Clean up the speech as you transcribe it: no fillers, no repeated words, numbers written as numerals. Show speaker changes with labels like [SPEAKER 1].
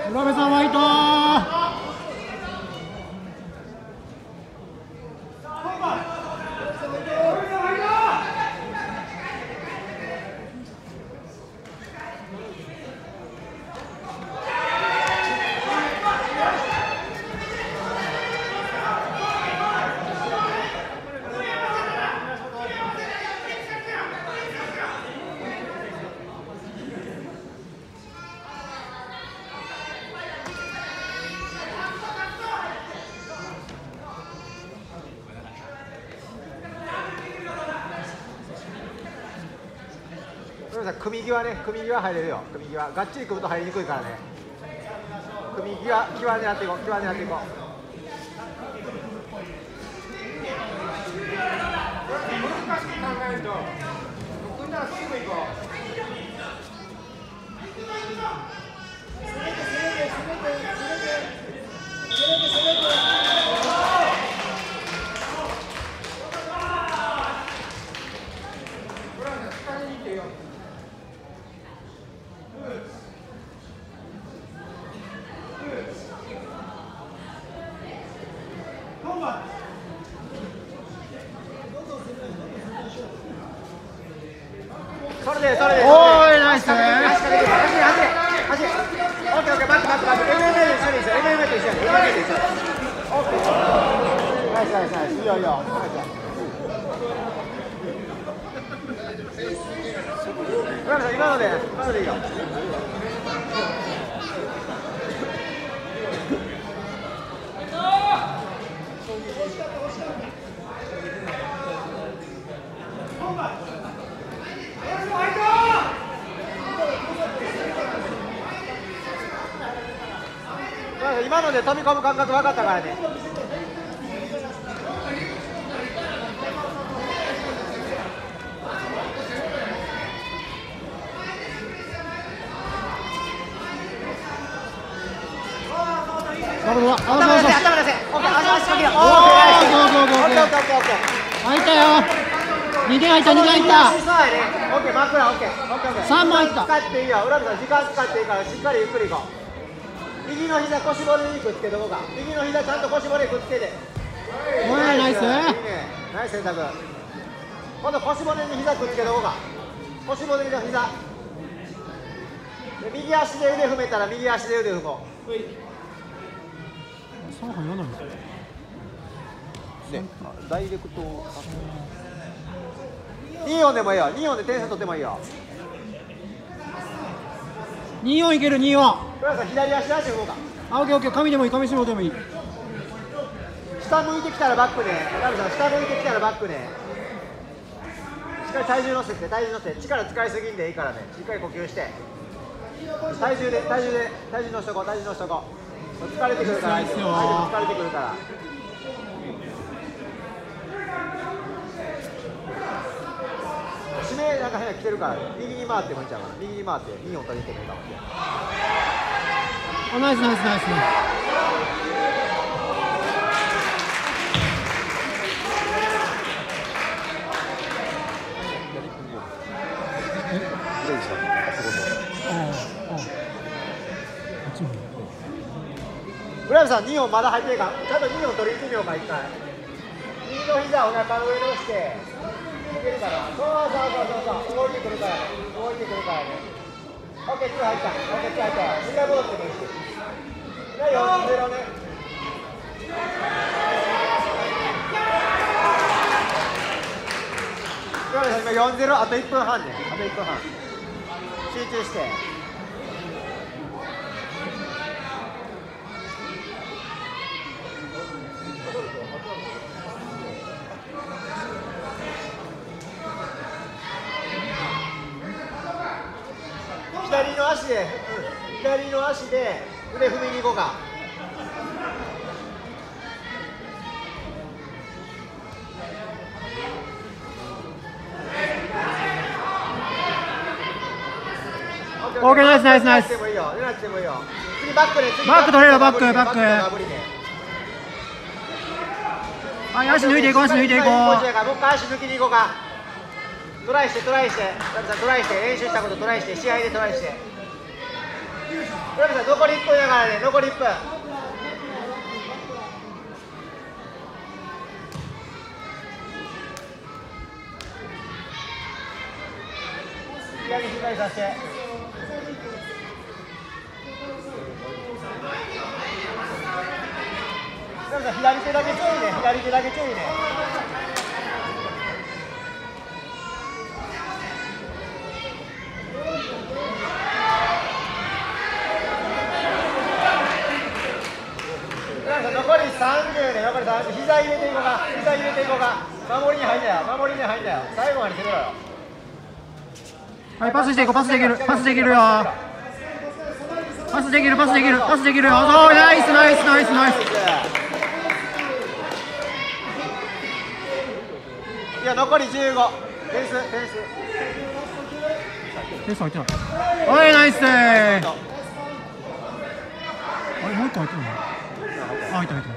[SPEAKER 1] 浦部さん、ワイト
[SPEAKER 2] 組際ね、組際入れるよ。組際がっちり組むと入りにくいからね。組際狙っていこう。際狙っていこう。難しく考えると組んだらすぐ行こう。それで。
[SPEAKER 1] おーい、ナイスね。
[SPEAKER 2] 走れ。オッケー、バック。MMA で一緒に。MMA と一緒に。オッケー。ナイス。いいよ。村上さん、今のでいいよ。今ので飛び込む感覚分かったからね。
[SPEAKER 1] 頭出せ。入ったよ。2点入った。3も入った。
[SPEAKER 2] 使っていいよ。浦部さん、時間使っていいから、しっかりゆっくりいこう。右の膝腰骨にくっつけどこうか。右の膝ちゃんと腰骨くっつけて。
[SPEAKER 1] おい、ナイス。
[SPEAKER 2] いいね。ナイス選択。今度腰骨に膝くっつけどこうか。腰骨の膝。で右足で腕踏めたら右足で腕踏もう。
[SPEAKER 1] 3分4なんですよ。
[SPEAKER 2] ね、ダイレクト。2音でもいいよ。2音で点数取ってもいいよ。
[SPEAKER 1] 2-4いける。2-4。
[SPEAKER 2] 浦さん、左足出して動か。
[SPEAKER 1] オッケー。紙でもいい。紙絞ってもいい。
[SPEAKER 2] 下向いてきたらバックね。浦さん、下向いてきたらバックね。しっかり体重乗せて。力使いすぎんでいいからね。しっかり呼吸して。体重乗せとこう。疲れてくるから。疲れてくるから。締めなんか変な来てるから、右に回ってもいいんちゃうかな。右に回って2音取りに行ってもいいかもしれない。
[SPEAKER 1] ナイス。
[SPEAKER 2] 浦部さん、2音まだ入ってるか。ちゃんと2音取りに行ってみようか、1回。右の膝をお腹の上に押して。いけるから。そう。動いてくるからね。オッケー、2入った。2回戻ってもいいし。4-0ね。今4-0、あと1分半ね。集中して。左の足で腕踏みに行こうか。
[SPEAKER 1] オッケー、ナイス。
[SPEAKER 2] 狙ってもいいよ。次バックで。
[SPEAKER 1] バック取れよ。バック。足抜いていこう。もう一
[SPEAKER 2] 回足抜きに行こうか。トライして。練習したことトライして。試合でトライして。 浦部さん残り1分だからね、残り1分。左しっかりさせて。浦部さん左手だけ注意ね、左手だけ注意ね。残り30で、残り30、膝入れていこうか、膝入れていこうか、守りに入んだよ、守りに入んだよ、最後まで攻めろよ。
[SPEAKER 1] はい、パスしていこう、パスできる、パスできるよ。パスできる、パスできる、パスできるよ。そう、ナイス、ナイス、ナイス、ナイス。
[SPEAKER 2] いや、残り15、点数、点数。
[SPEAKER 1] 点数入ってない。おい、ナイス。あれ、もう一個入ってるの。あ、入った、入った。